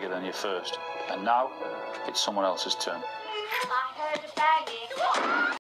bigger than your first. And now, it's someone else's turn. I heard a banging.